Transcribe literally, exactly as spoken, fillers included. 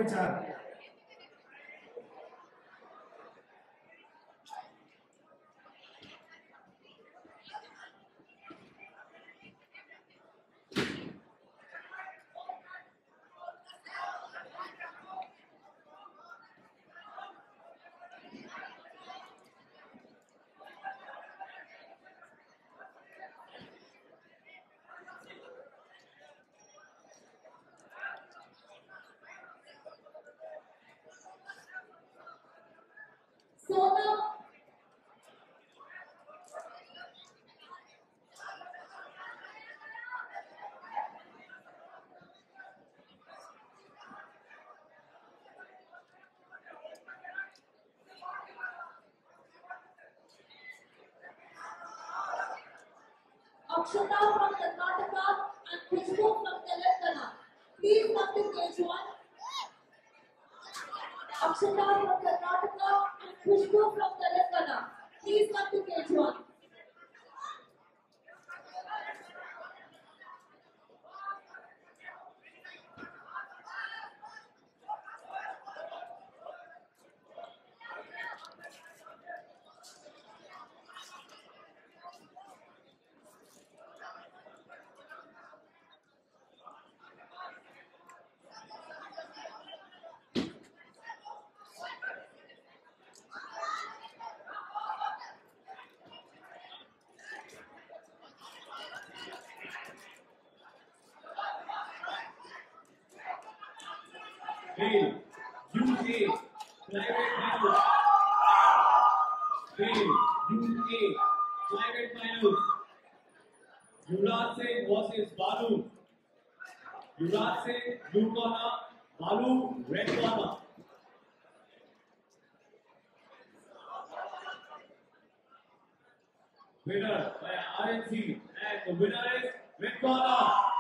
के चार। Sonam Akshata from Karnataka and Khushbu from Telangana. Please come to cage one. Akshata from Karnataka and Khushbu from Telangana. Please come to cage one. Fail. U A. Private finals. Fail. U A. Private finals. Yuvraj Singh versus Balu. Yuvraj Singh, blue corner. Balu, red corner. Winner by R N C. And the winner is red corner.